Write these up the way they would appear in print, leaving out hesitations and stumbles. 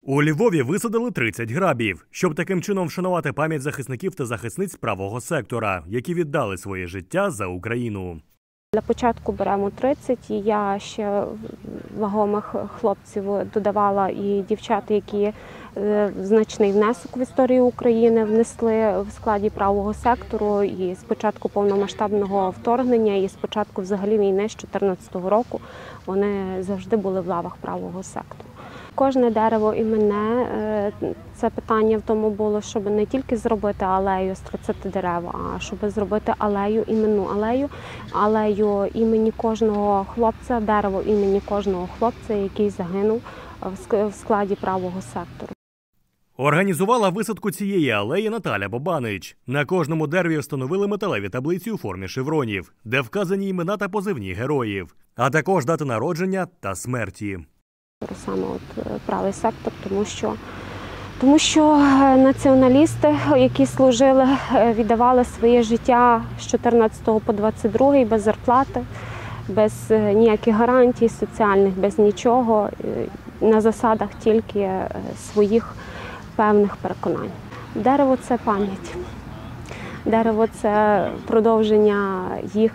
У Львові висадили 30 грабів, щоб таким чином вшанувати пам'ять захисників та захисниць правого сектора, які віддали своє життя за Україну. Для початку беремо 30, і я ще вагомих хлопців додавала і дівчат, які значний внесок в історію України внесли в складі правого сектору. І з початку повномасштабного вторгнення, і з початку взагалі війни з 2014 року вони завжди були в лавах правого сектору. Кожне дерево іменне, це питання в тому було, щоб не тільки зробити алею з 30 дерев, а щоб зробити алею, іменну алею імені кожного хлопця, дерево імені кожного хлопця, який загинув в складі правого сектору. Організувала висадку цієї алеї Наталя Бобанич. На кожному дереві встановили металеві таблиці у формі шевронів, де вказані імена та позивні героїв, а також дати народження та смерті. Саме правий сектор, тому що націоналісти, які служили, віддавали своє життя з 14 по 22 без зарплати, без ніяких гарантій соціальних, без нічого, на засадах тільки своїх певних переконань. Дерево – це пам'ять. Дерево – це продовження їх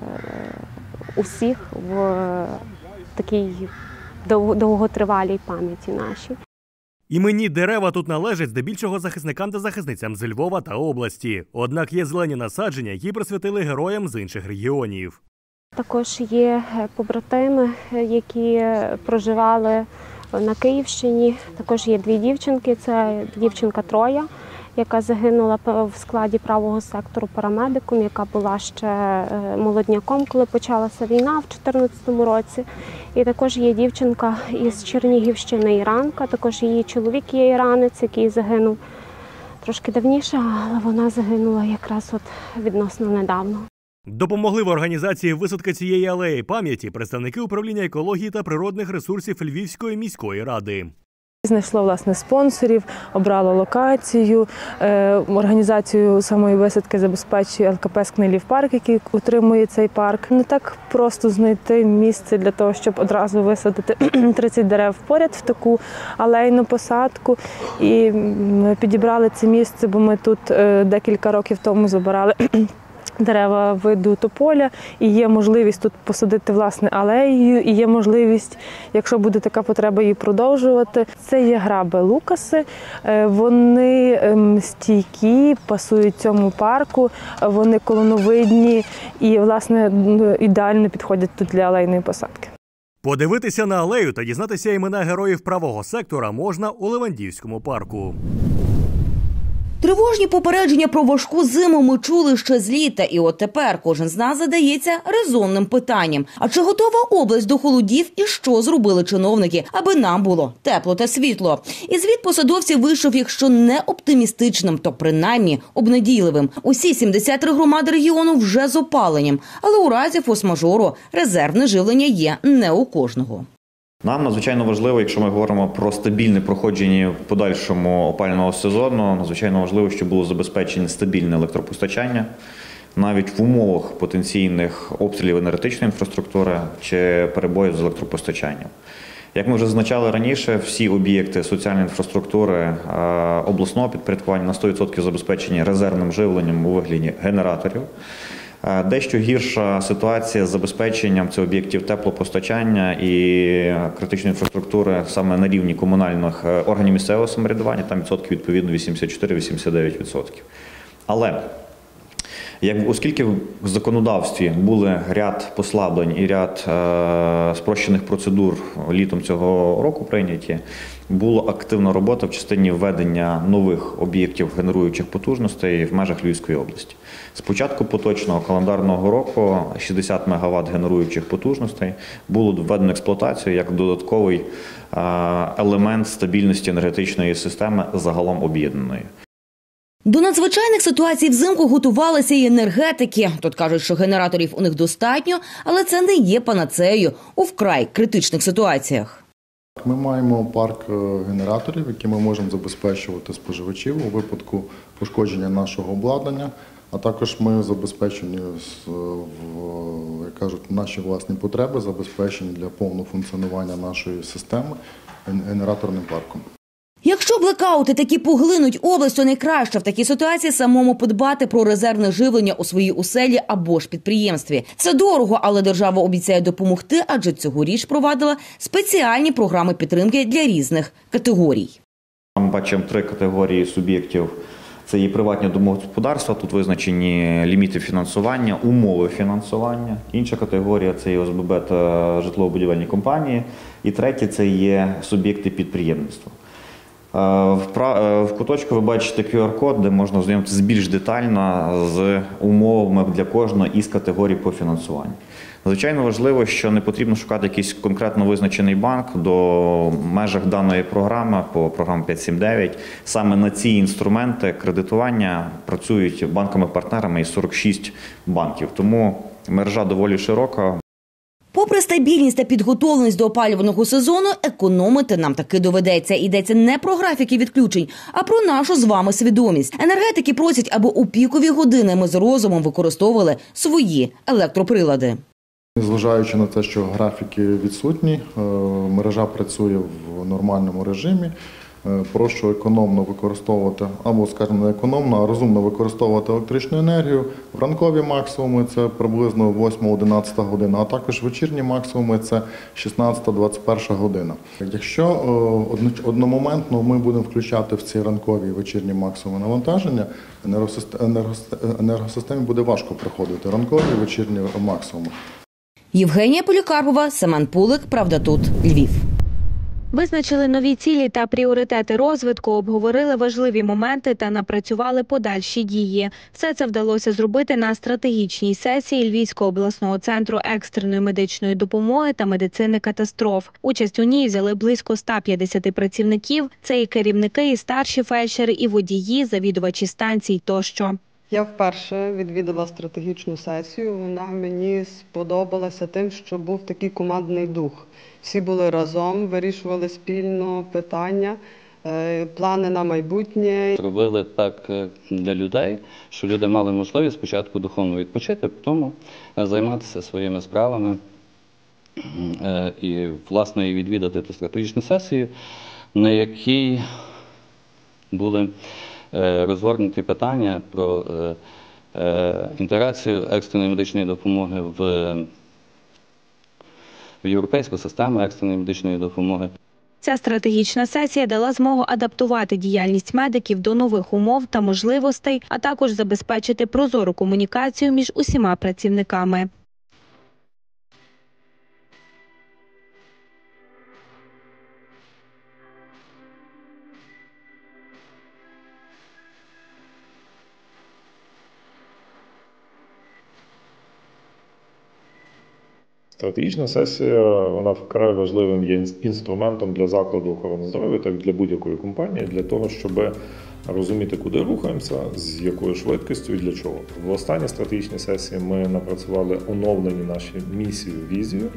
усіх в такій довготривалій пам'яті нашій. Іменні дерева тут належать здебільшого захисникам та захисницям з Львова та області. Однак є зелені насадження, які присвятили героям з інших регіонів. Також є побратими, які проживали на Київщині. Також є дві дівчинки. Це дівчинка Троя, яка загинула в складі правого сектору парамедиком, яка була ще молодняком, коли почалася війна в 2014 році. І також є дівчинка із Чернігівщини, Іранка, також її чоловік є іранець, який загинув трошки давніше, але вона загинула якраз відносно недавно. Допомогли в організації висадки цієї алеї пам'яті представники управління екології та природних ресурсів Львівської міської ради. Знайшло, власне, спонсорів, обрало локацію, організацію самої висадки забезпечує ЛКП «Скнилівпарк», який утримує цей парк. Не так просто знайти місце для того, щоб одразу висадити 30 дерев поряд в таку алейну посадку. І ми підібрали це місце, бо ми тут декілька років тому забирали дерева виду тополя, і є можливість тут посадити, власне, алею, і є можливість, якщо буде така потреба, її продовжувати. Це є граби Лукаси, вони стійкі, пасують цьому парку, вони колоновидні і, власне, ідеально підходять тут для алейної посадки. Подивитися на алею та дізнатися імена героїв правого сектора можна у Левандівському парку. Тривожні попередження про важку зиму ми чули ще з літа, і от тепер кожен з нас задається резонним питанням. А чи готова область до холодів і що зробили чиновники, аби нам було тепло та світло? І звіт посадовців вийшов, якщо не оптимістичним, то принаймні обнадійливим. Усі 73 громади регіону вже з опаленням, але у разі форс-мажору резервне живлення є не у кожного. Нам надзвичайно важливо, якщо ми говоримо про стабільне проходження в подальшому опалювального сезону, надзвичайно важливо, щоб було забезпечено стабільне електропостачання, навіть в умовах потенційних обстрілів енергетичної інфраструктури чи перебоїв з електропостачанням. Як ми вже зазначали раніше, всі об'єкти соціальної інфраструктури обласного підпорядкування на 100% забезпечені резервним живленням у вигляді генераторів. Дещо гірша ситуація з забезпеченням цих об'єктів теплопостачання і критичної інфраструктури саме на рівні комунальних органів місцевого самоврядування, там відсотки відповідно 84-89%. Але оскільки в законодавстві були ряд послаблень і ряд спрощених процедур літом цього року прийняті, була активна робота в частині введення нових об'єктів генеруючих потужностей в межах Львівської області. З початку поточного календарного року 60 МВт генеруючих потужностей було введено в експлуатацію як додатковий елемент стабільності енергетичної системи загалом об'єднаної. До надзвичайних ситуацій взимку готувалися і енергетики. Тут кажуть, що генераторів у них достатньо, але це не є панацеєю у вкрай критичних ситуаціях. Ми маємо парк генераторів, які ми можемо забезпечувати споживачів у випадку пошкодження нашого обладнання, а також ми забезпечені, як кажуть, наші власні потреби, забезпечені для повного функціонування нашої системи генераторним парком. Якщо блекаути таки поглинуть область, то найкраще в такій ситуації самому подбати про резервне живлення у своїй оселі або ж підприємстві. Це дорого, але держава обіцяє допомогти, адже цьогоріч провадила спеціальні програми підтримки для різних категорій. Ми бачимо 3 категорії суб'єктів. Це є приватні домогосподарства, тут визначені ліміти фінансування, умови фінансування. Інша категорія – це є ОСББ та житлово-будівельні компанії. І третє – це є суб'єкти підприємництва. В куточку ви бачите QR-код, де можна ознайомитися більш детально з умовами для кожної із категорій по фінансуванню. Звичайно важливо, що не потрібно шукати якийсь конкретно визначений банк до межах даної програми, по програмі 579. Саме на ці інструменти кредитування працюють банками-партнерами із 46 банків, тому мережа доволі широка. Попри стабільність та підготовленість до опалювального сезону, економити нам таки доведеться. Йдеться не про графіки відключень, а про нашу з вами свідомість. Енергетики просять, аби у пікові години ми з розумом використовували свої електроприлади. Незважаючи на те, що графіки відсутні, мережа працює в нормальному режимі. Прошу економно використовувати, або, скажімо, не економно, а розумно використовувати електричну енергію. В ранкові максимуми – це приблизно 8-11 година, а також вечірні максимуми – це 16-21 година. Якщо одномоментно ми будемо включати в ці ранкові і вечірні максимуми навантаження, енергосистемі буде важко приходити ранкові і вечірні максимуми. Євгенія Полікарпова, Семен Пулик, «Правда тут», Львів. Визначили нові цілі та пріоритети розвитку, обговорили важливі моменти та напрацювали подальші дії. Все це вдалося зробити на стратегічній сесії Львівського обласного центру екстреної медичної допомоги та медицини катастроф. Участь у ній взяли близько 150 працівників. Це і керівники, і старші фельдшери, і водії, завідувачі станцій тощо. Я вперше відвідала стратегічну сесію. Вона мені сподобалася тим, що був такий командний дух. Всі були разом, вирішували спільно питання, плани на майбутнє. Робили так для людей, що люди мали можливість спочатку духовно відпочити, потім займатися своїми справами і, власне, відвідати ту стратегічну сесію, на якій були розгорнуті питання про інтеграцію екстреної медичної допомоги в європейську систему екстреної медичної допомоги. Ця стратегічна сесія дала змогу адаптувати діяльність медиків до нових умов та можливостей, а також забезпечити прозору комунікацію між усіма працівниками. Стратегічна сесія, вона вкрай важливим є інструментом для закладу охорони здоров'я, так і для будь-якої компанії, для того, щоб розуміти, куди рухаємося, з якою швидкістю і для чого. В останній стратегічній сесії ми напрацювали оновлені наші місію, візію.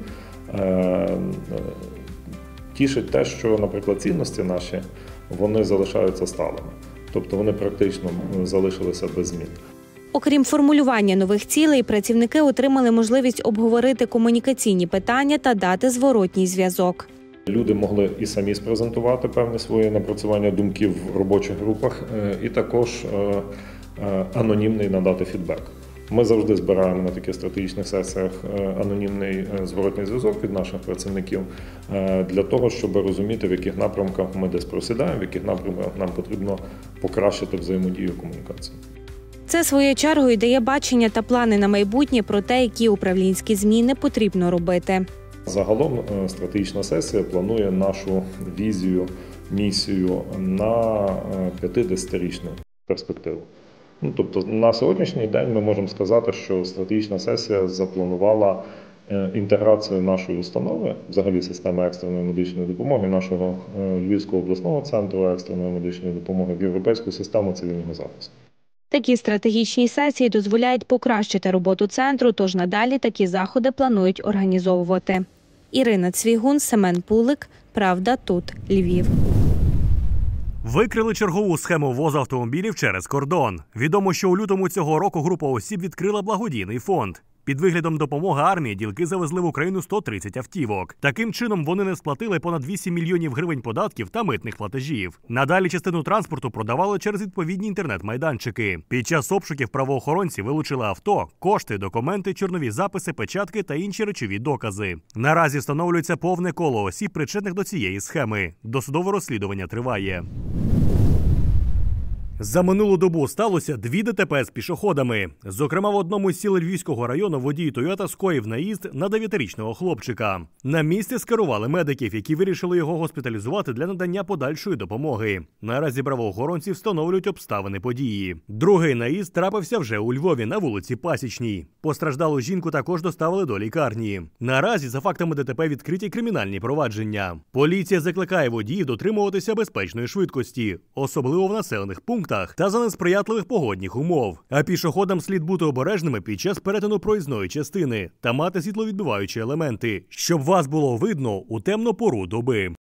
Тішить те, що, наприклад, цінності наші, вони залишаються сталими. Тобто вони практично залишилися без змін. Окрім формулювання нових цілей, працівники отримали можливість обговорити комунікаційні питання та дати зворотній зв'язок. Люди могли і самі спрезентувати певні свої напрацювання думків в робочих групах, і також анонімний надати фідбек. Ми завжди збираємо на таких стратегічних сесіях анонімний зворотній зв'язок від наших працівників для того, щоб розуміти, в яких напрямках ми десь просідаємо, в яких напрямках нам потрібно покращити взаємодію комунікації. Це, своєю чергою, дає бачення та плани на майбутнє про те, які управлінські зміни потрібно робити. Загалом стратегічна сесія планує нашу візію, місію на 50-річну перспективу. Тобто на сьогоднішній день ми можемо сказати, що стратегічна сесія запланувала інтеграцію нашої установи, взагалі системи екстреної медичної допомоги, нашого Львівського обласного центру екстреної медичної допомоги в європейську систему цивільного захисту. Такі стратегічні сесії дозволяють покращити роботу центру, тож надалі такі заходи планують організовувати. Ірина Цвігун, Семен Пулик, «Правда тут», Львів. Викрили чергову схему ввозу автомобілів через кордон. Відомо, що у лютому цього року група осіб відкрила благодійний фонд. Під виглядом допомоги армії ділки завезли в Україну 130 автівок. Таким чином вони не сплатили понад 8 мільйонів гривень податків та митних платежів. Надалі частину транспорту продавали через відповідні інтернет-майданчики. Під час обшуків правоохоронці вилучили авто, кошти, документи, чорнові записи, печатки та інші речові докази. Наразі встановлюється повне коло осіб, причетних до цієї схеми. Досудове розслідування триває. За минулу добу сталося 2 ДТП з пішоходами. Зокрема, в одному з сіл Львівського району водій «Тойота» скоїв наїзд на 9-річного хлопчика. На місці скерували медиків, які вирішили його госпіталізувати для надання подальшої допомоги. Наразі правоохоронці встановлюють обставини події. Другий наїзд трапився вже у Львові на вулиці Пасічній. Постраждалу жінку також доставили до лікарні. Наразі за фактами ДТП відкриті кримінальні провадження. Поліція закликає водіїв дотримуватися безпечної швидкості, особливо в населених пунктах та за несприятливих погодних умов. А пішоходам слід бути обережними під час перетину проїзної частини та мати світловідбиваючі елементи, щоб вас було видно у темну пору доби.